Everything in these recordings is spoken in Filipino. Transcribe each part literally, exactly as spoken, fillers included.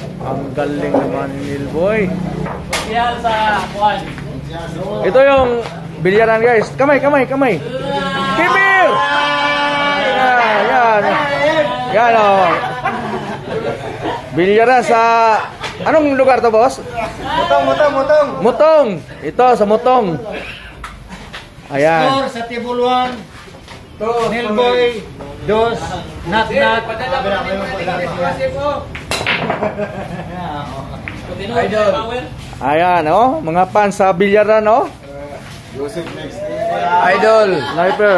Ang galing naman ni Nilboy. Yan sa Juan. Ito yung bilyaran guys. Kamay, kamay, kamay. Kimir! Yan, yan. Yan o. Oh. Bilyaran sa... Anong lugar to, boss? Mutong, mutong, mutong. Mutong. Ito sa Mutong. Ayan. Score sa table one. Nilboy. Dos. Nat, nat. Idol. Ayan, oh. Mga fans sa bilyaran, oh. Joseph next. Idol. Sniper.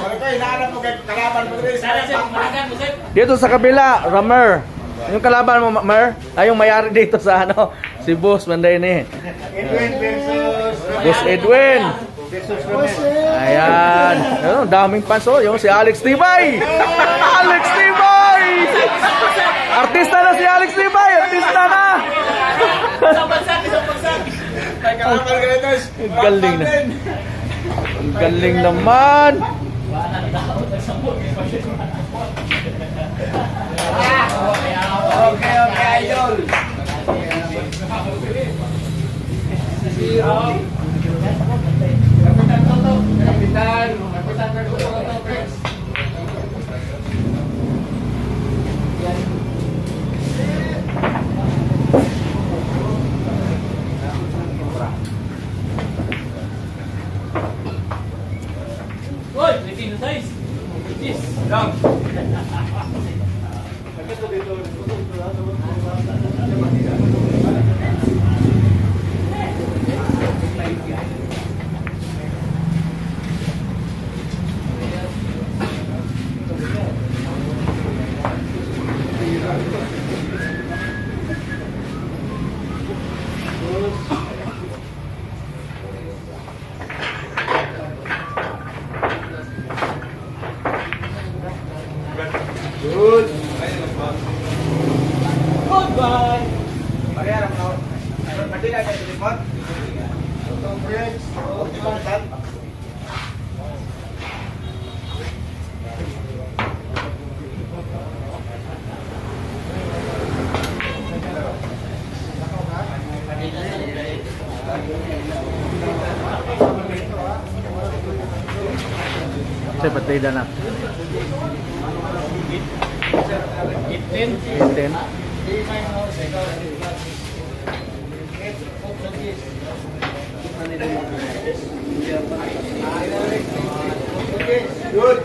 Dito sa kabila, Ramer. Yung kalaban mo, Mer? Ay, yung mayari dito sa ano, si Boss Manday ni. Edwin versus Boss Edwin. versus Romel. Ayan. Ano, daming fans, oh. Yung si Alex Tibay. Alex Tibay! Artista na si Alex Tibay. Artista na. Isang bagsak, isang bagsak. Ang galing na. Ang galing naman. Okay, okay, idol. Kapitan Toto, Kapitan, Kapitan Toto, Prince. Uy, eighteen size. Yes. Lang. Good. Goodbye. Parehara mo. Pati na sa telepon. Totoo friends. Okay. Saya patay na. Itin. Itin. Good.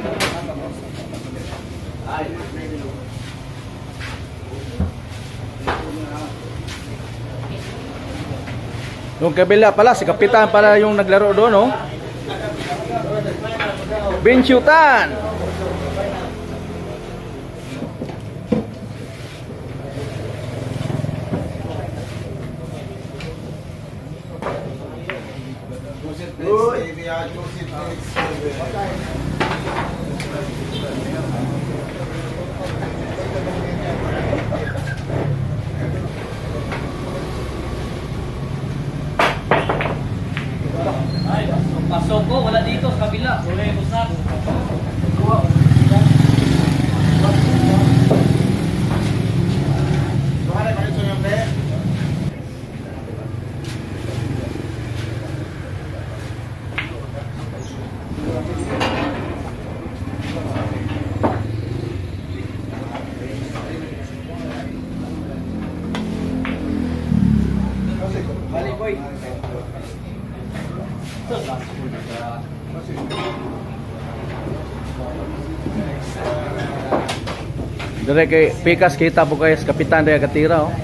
Yung kabila pala, si Kapitan pala yung naglaro doon, no? Benchutan! Good. Joseph next. Ay, pasok ko, wala dito sa kabila. Uli, busap. Balik, boy. Dire kay Pikas kita po kayo sa Kapitan daya katira, oh.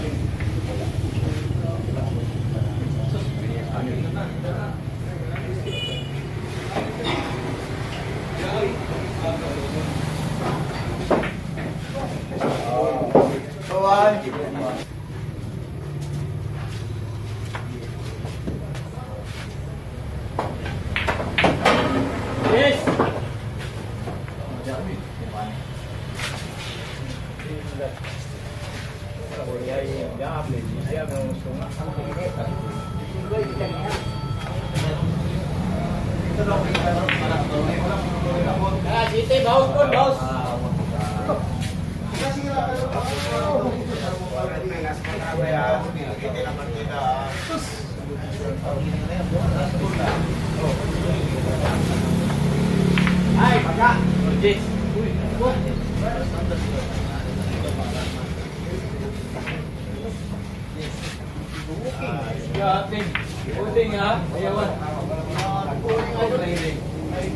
Yes. Ah, siti, baus pun, baus. Ay, baga. Jis. Yating. Uting ha. Ayawan. Training.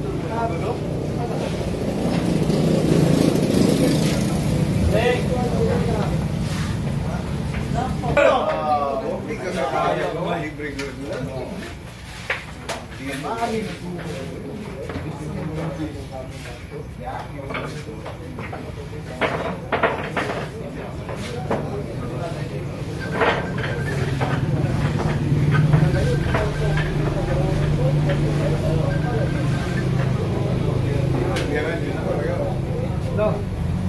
Hey. No.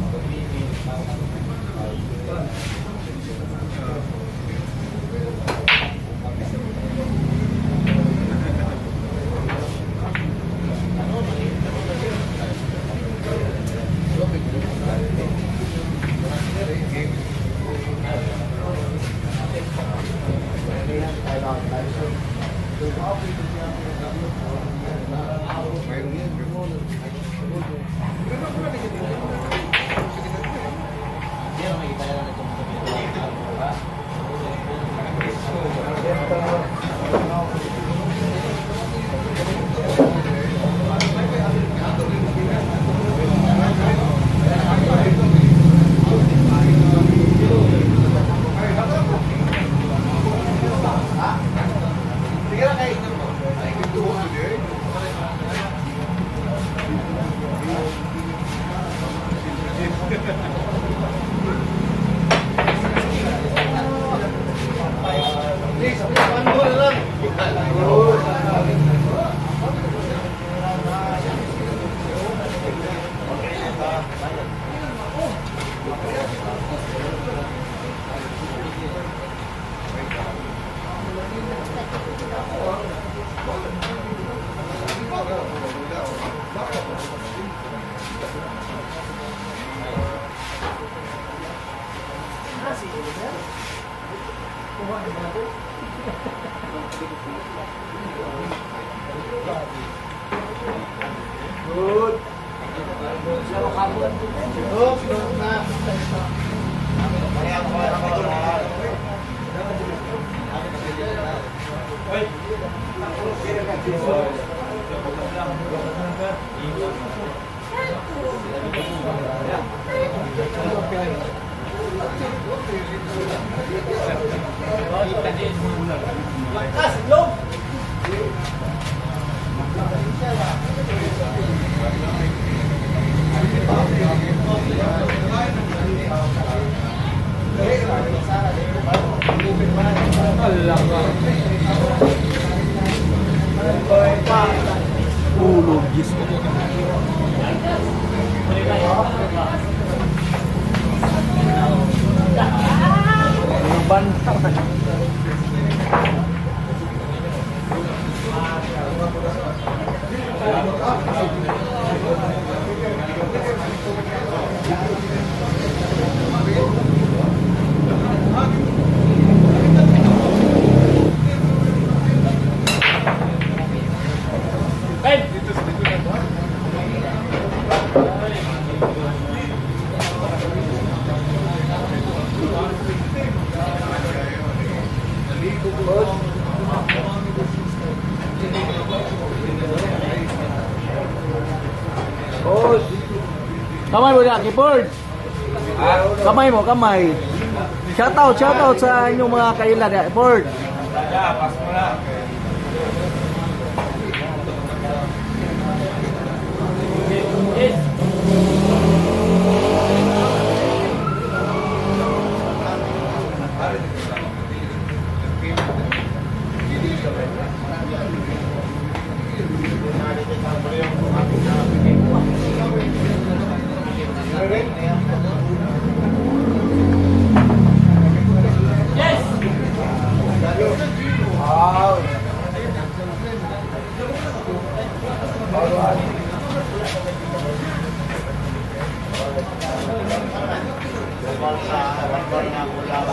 Good. Lakas, belum? Ulog gis. Bantang. Kamay mo na, Kipord. Kamay mo, kamay. Shoutout, shoutout sa inyong mga kailan, Kipord. Ya, pas mo na. Yes.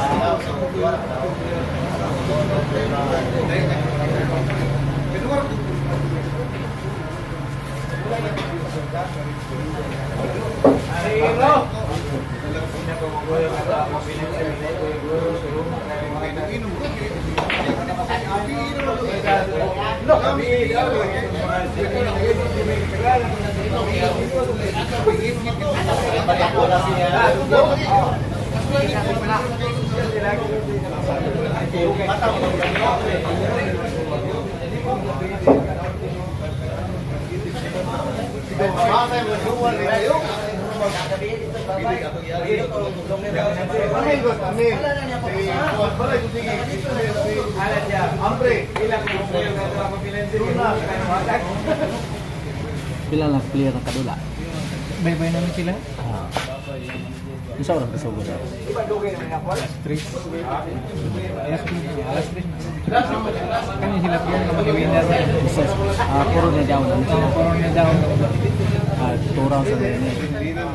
Pila lang clear ng kadula. Bay-bay namin sila. Ah. Isa orang kesugo sa. Alas tres. Alas tres. Alas tres. Kan yung sila po yung mag-winner. Ah, puro na down. Oo, puro na down. Ah, two rounds na rin eh.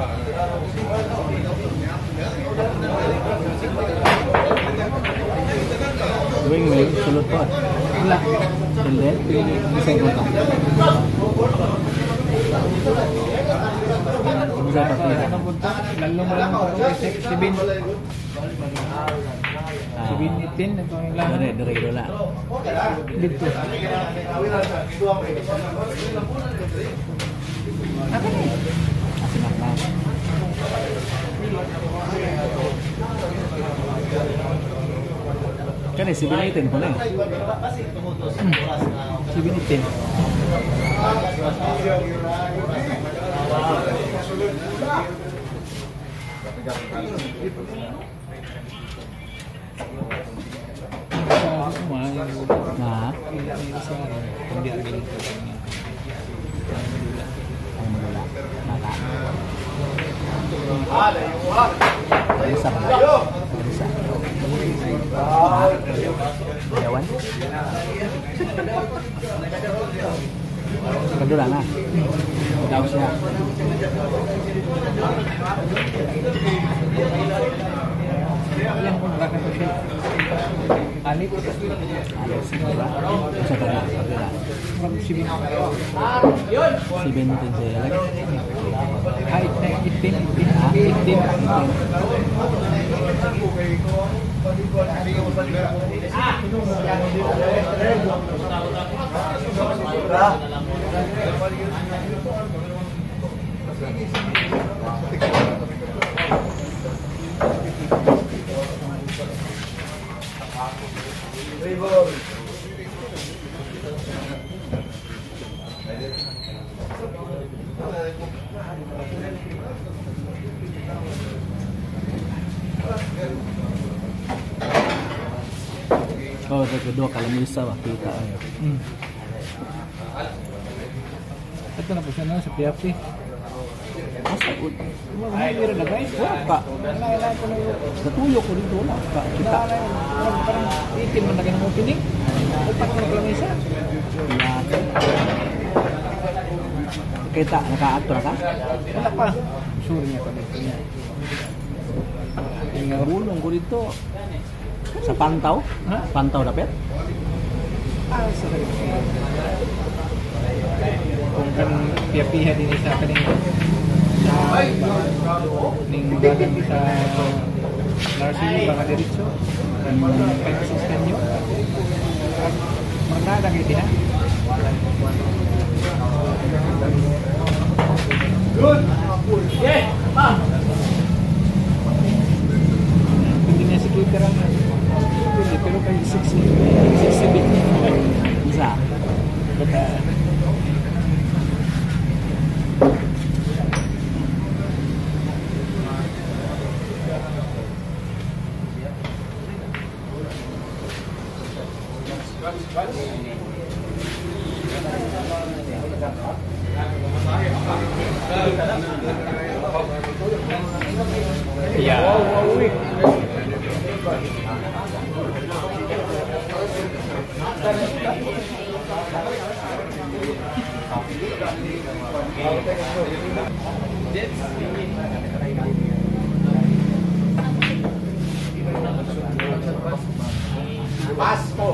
Wing wing, sulot po. Wala. Hindi? Isang kutang. Bisa pa pila. Anong punta? Lalo mo lang ako. Sibin. Sibin itin. Ito yung lahat. Dire, dire kadula. Dito. Apa ni? Asinak na. Kan si binitin ko na eh. Sibin itin. Nah, Hindi rin ito. ang madula. Mata. Isa pa. Isa. Yawan. Kadula na. Daw siya. Yang menggunakan itu Alif Alas, diba? Isa pa na. Kadula. Sibin. Si Benitin siya. Ah, itin, itin, itin, ah, itin, itin. Oh, sa kedua kalau bisa waktu kita ayo. Hmm. Ito na po siya na sa P F C. Masa ud. Mahira na guys. Kak, natuyok ko dito wala ka. Kita. Parang itin man lagi ng opening. Upat na lang isa. Kita naka-actor ka? Wala pa. Sure niya pa dito niya. Yung gulong ko dito sa pantau, Ha? pantau dapat? Ah, sorry. Kung kan piya-piya din sa kaning sa ning bagan sa Larsen baka diretso dan kay assistant nyo. Magdada kay diha. Good. Yeah, pa. Hindi na security ram. Hindi pero kay six six seven Bisa. Iya. Pasko.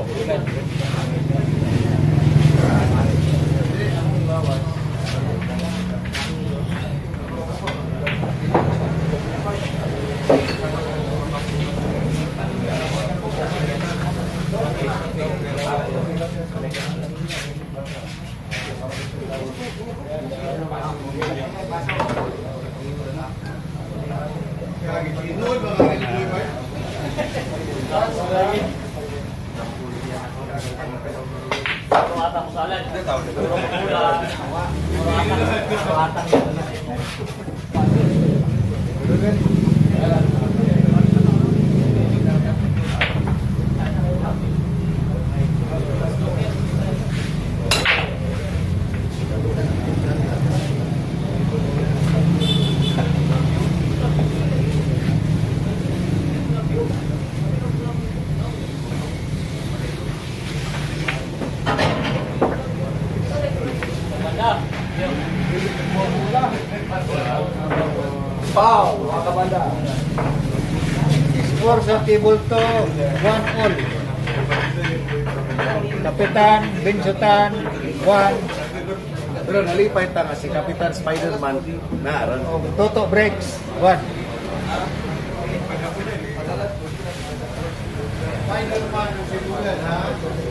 Pau, mga kabanda. Score sa table to, one all. Kapitan, Binsutan, one. Pero nalipay ta nga si Kapitan Spider-Man na aron. Toto breaks, one. Spider-Man ang sibulan ha.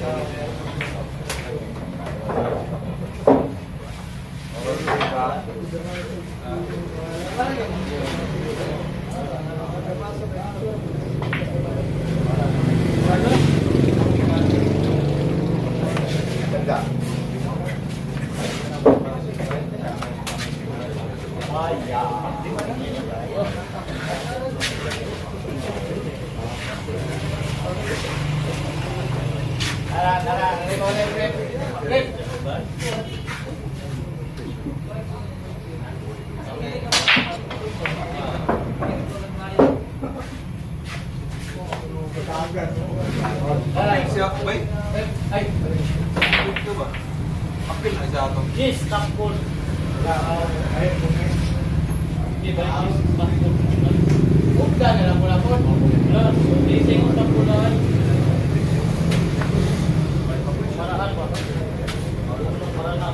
Siap baik. Ay. Itu ba? Apil na sa ato. Yes, tapos. Di ba? Yes, tapos. Ugda na lang mula po. Wala. Lising ko tapos lang. Marahan ba? Marahan.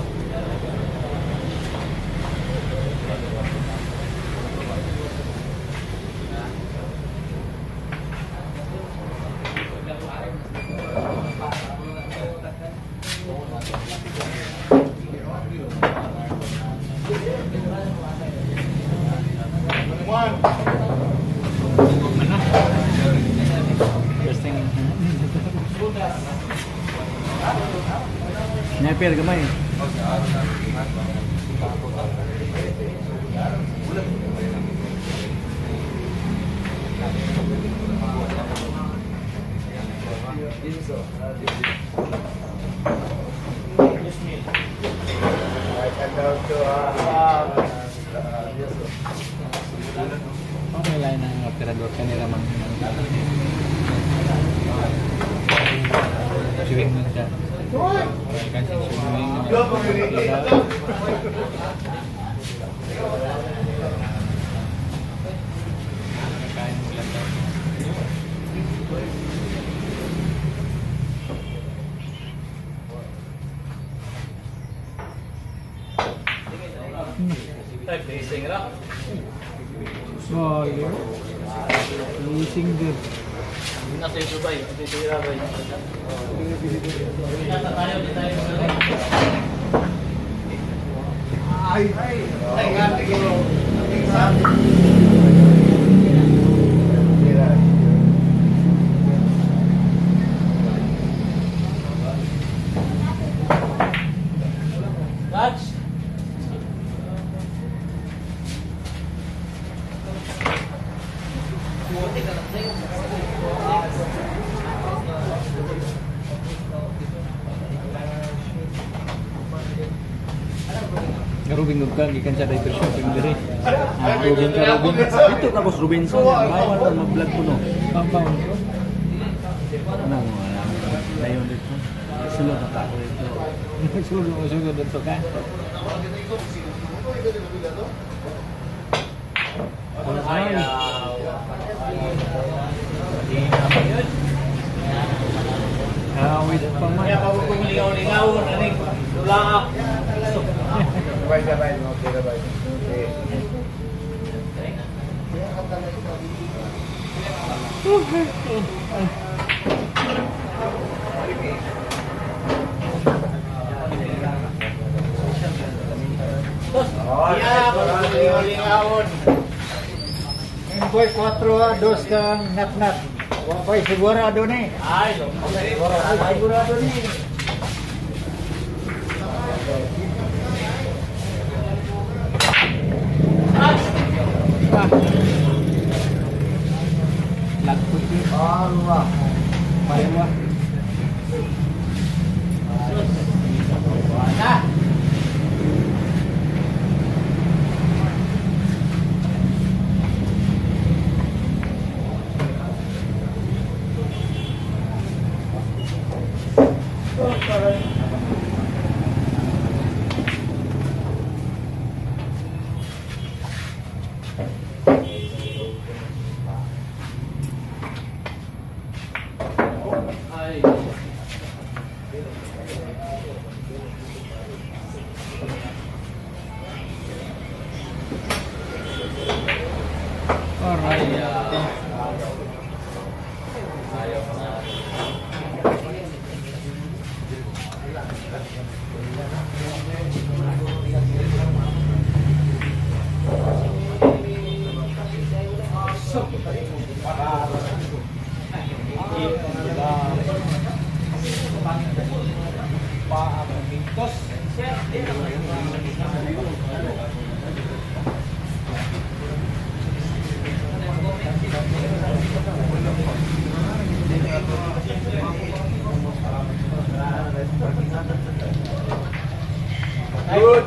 Nyapir gamay. May lain ng operador kanila man. Swimming man siya. Kan si swimming. Lising ra. Oh, yeah. Leasing good. Nasa ito ba? Ito ira ba? Nasa tayo, di tayo magaling. Ay, ay, ay, nga, tingin mo. Tingin sa atin. Catch. Karubing ka gikan sa diver shopping dire. Ah, Rubin ka Rubin. Dito ka Boss Robinson, bawal na mag-vlog ko no. Pampaw. Ano mo wala. Dayon dito. Sulod na ako dito. Sulo sulo dito ka. Ay, Ah, wait pa man. kaya pa ko ligaw-ligaw na rin. Dula. Sabay, sabay, okay, sabay. Okay. Iya, ligaw-ligawon. Boy four dos kang nat-nat. Wa pay sigurado ni. Ay, Sigurado ni. Good.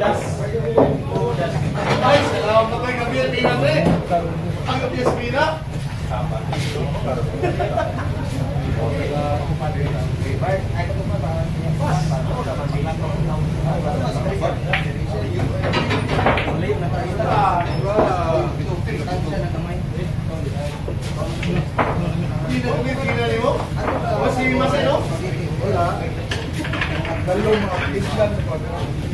Ay, salamat kayo gabi at ingat eh. Ang gabi sa Pina. Hindi na kami pinali mo? Masih masih no? Wala. Dalawang mga pinslan na pa.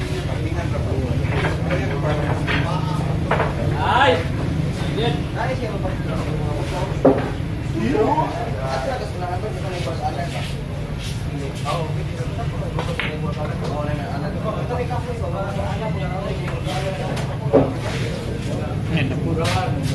Ay! Yan. Ayan, napuro.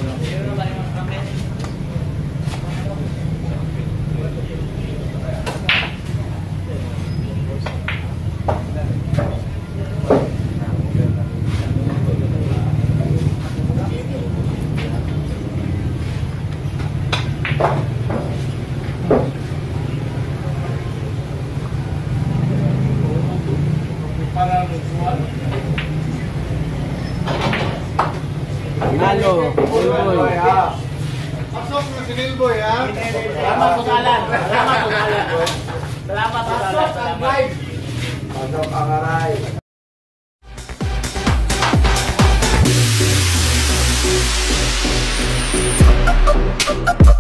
Halo, Boy. Pasok na si Lilboy ha. Salamat po kalan. Salamat po kalan. Salamat po kalan. Salamat. Pasok ang aray.